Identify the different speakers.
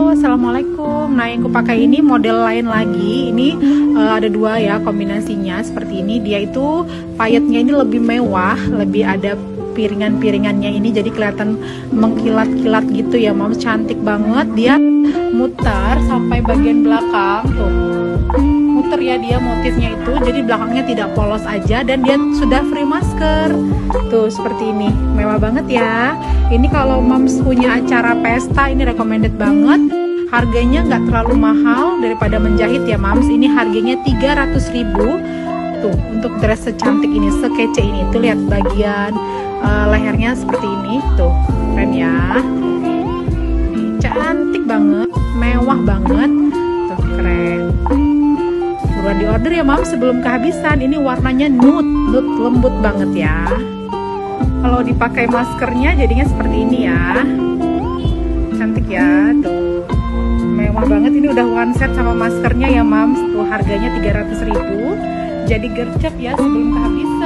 Speaker 1: Assalamualaikum. Nah, yang aku pakai ini model lain lagi. Ini ada dua ya kombinasinya seperti ini. Dia itu payetnya ini lebih mewah, lebih ada piringan-piringannya ini, jadi kelihatan mengkilat-kilat gitu ya, Moms. Cantik banget. Dia muter sampai bagian belakang tuh. Muter ya dia motifnya itu, jadi belakangnya tidak polos aja, dan dia sudah free masker. Tuh seperti ini, mewah banget ya. Ini kalau Moms punya acara pesta, ini recommended banget. Harganya nggak terlalu mahal daripada menjahit ya, Moms. Ini harganya 300.000. Tuh, untuk dress secantik ini, sekece ini. Tuh lihat bagian lehernya seperti ini. Tuh, keren ya. Cantik banget, mewah banget. Tuh, keren. Buruan di order ya, Moms, sebelum kehabisan. Ini warnanya nude lembut banget ya. Kalau dipakai maskernya jadinya seperti ini ya. Cantik ya, tuh. Mewah banget, ini udah one set sama maskernya ya, Moms. Tuh harganya 300.000. Jadi gercep ya sebelum kehabisan.